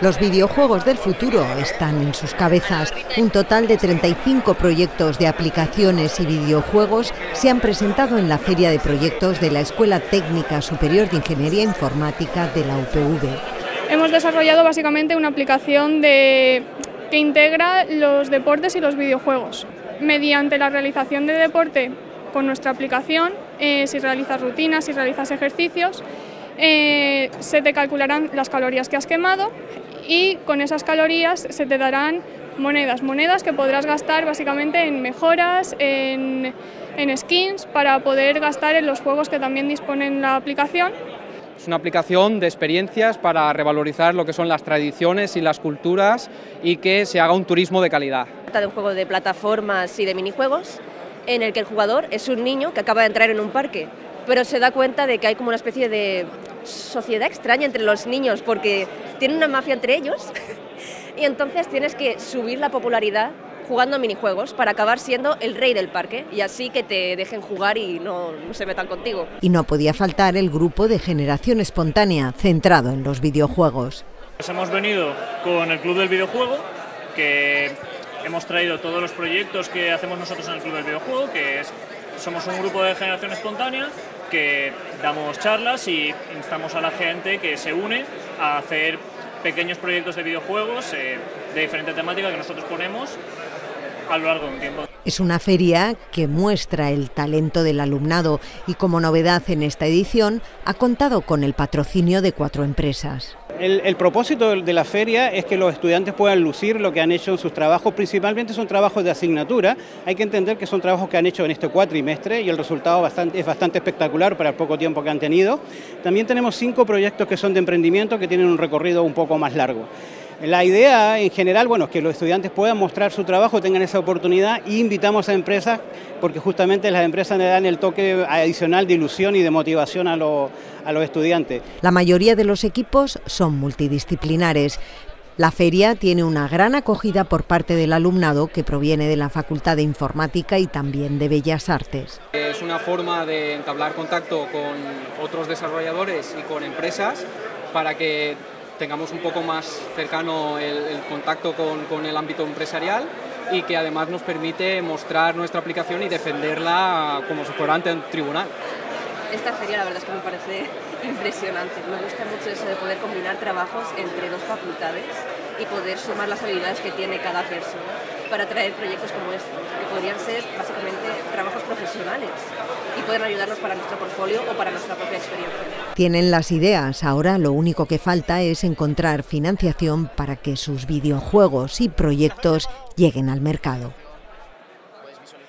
Los videojuegos del futuro están en sus cabezas. Un total de 35 proyectos de aplicaciones y videojuegos se han presentado en la Feria de Proyectos de la Escuela Técnica Superior de Ingeniería Informática de la UPV. Hemos desarrollado básicamente una aplicación que integra los deportes y los videojuegos. Mediante la realización de deporte con nuestra aplicación, si realizas rutinas, si realizas ejercicios, se te calcularán las calorías que has quemado y con esas calorías se te darán monedas que podrás gastar básicamente en mejoras, en skins, para poder gastar en los juegos que también disponen la aplicación. Es una aplicación de experiencias para revalorizar lo que son las tradiciones y las culturas y que se haga un turismo de calidad. Se trata de un juego de plataformas y de minijuegos en el que el jugador es un niño que acaba de entrar en un parque, pero se da cuenta de que hay como una especie de sociedad extraña entre los niños porque tienen una mafia entre ellos y entonces tienes que subir la popularidad jugando a minijuegos para acabar siendo el rey del parque y así que te dejen jugar y no se metan contigo. Y no podía faltar el grupo de Generación Espontánea, centrado en los videojuegos. Pues hemos venido con el Club del Videojuego, que hemos traído todos los proyectos que hacemos nosotros en el Club del Videojuego, somos un grupo de Generación Espontánea que damos charlas y instamos a la gente que se une a hacer pequeños proyectos de videojuegos de diferente temática que nosotros ponemos a lo largo de un tiempo. Es una feria que muestra el talento del alumnado y como novedad en esta edición ha contado con el patrocinio de 4 empresas. El propósito de la feria es que los estudiantes puedan lucir lo que han hecho en sus trabajos, principalmente son trabajos de asignatura. Hay que entender que son trabajos que han hecho en este cuatrimestre y el resultado es bastante espectacular para el poco tiempo que han tenido. También tenemos 5 proyectos que son de emprendimiento que tienen un recorrido un poco más largo. La idea en general, es que los estudiantes puedan mostrar su trabajo, tengan esa oportunidad y invitamos a empresas porque justamente las empresas le dan el toque adicional de ilusión y de motivación a los estudiantes. La mayoría de los equipos son multidisciplinares. La feria tiene una gran acogida por parte del alumnado que proviene de la Facultad de Informática y también de Bellas Artes. Es una forma de entablar contacto con otros desarrolladores y con empresas para que tengamos un poco más cercano el contacto con el ámbito empresarial y que además nos permite mostrar nuestra aplicación y defenderla como si fuera ante un tribunal. Esta feria la verdad es que me parece impresionante. Me gusta mucho eso de poder combinar trabajos entre 2 facultades y poder sumar las habilidades que tiene cada persona para traer proyectos como estos, que podrían ser básicamente trabajos profesionales y pueden ayudarnos para nuestro portfolio o para nuestra propia experiencia. Tienen las ideas, ahora lo único que falta es encontrar financiación para que sus videojuegos y proyectos lleguen al mercado.